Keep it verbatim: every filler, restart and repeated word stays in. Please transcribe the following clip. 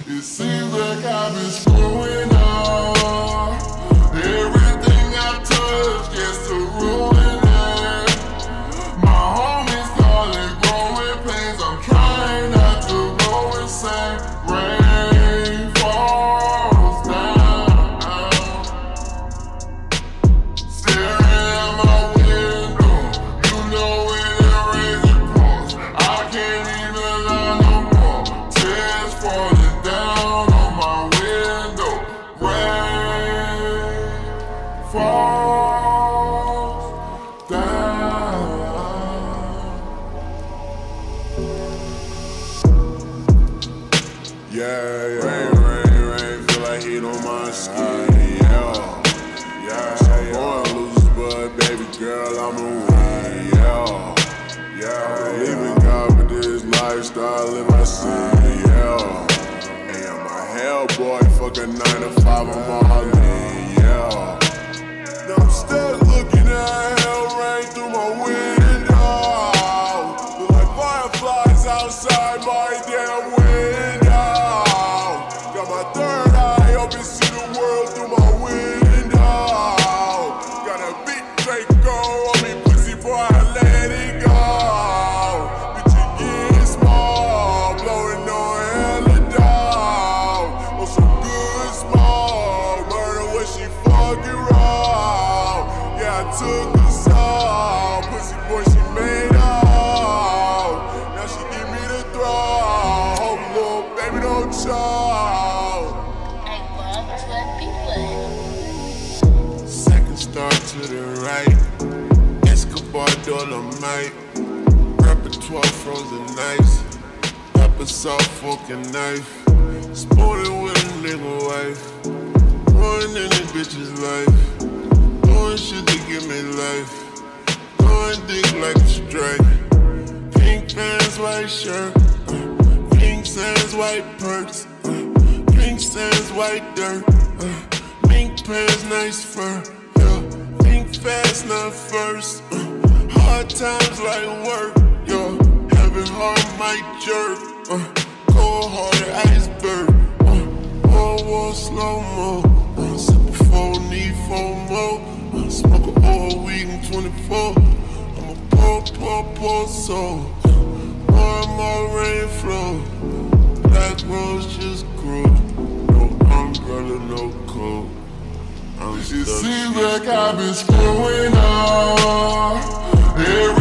It seems like I've been screwing up. Everything I touch gets to ruin it. My homies call it growing pains. I'm trying not to go insane. Rain falls down. Staring at my window, you know it ain't raising pulse. I can't even lie no more. Tears falling down on my window. Rain falls down. Yeah, yeah, rain, rain, rain, feel like heat on my skin. Yeah, yeah, yeah. Going loose, but baby girl, I'm a win. Yeah, yeah. Believe in God, but this lifestyle in my sin. Yeah. And my hell boy, fuck a nine to five, I'm all in. Yeah. Now I'm still looking at hell rain through my window. Look like fireflies outside my damn window. Got my third eye open, see the world through my window. Got a big Draco on me, pussy, before I let it go. Bitch, you getting small, blowing on hella dog. On some good small, murder when she fucking raw. Yeah, I took the soul, pussy boy, she made out. Now she give me the throw. Hope little baby don't choke. I love to let people in. Second star to the right, Escobar Dolomite, repertoire frozen nights, pepper salt, fork and knife, sporting with a nigga wife, ruining any bitch's life, doing shit to give me life, doing dick like a strike, pink pants, white shirt, uh, pink sands, white perks, uh, pink sands, white dirt, uh, mink pants, nice fur, yeah, pink fast, not first, uh, hard times like work, yo, heavy heart might jerk, uh, cold hearted iceberg, uh, all war slow-mo, uh, sip before, need four more, uh, smoke a all week in twenty-four, I'm a poor, poor, poor soul, uh, more and more rain flow, black rose just grew, no umbrella, no coat. I'm It stuck seems here. like I've been screwing up. Every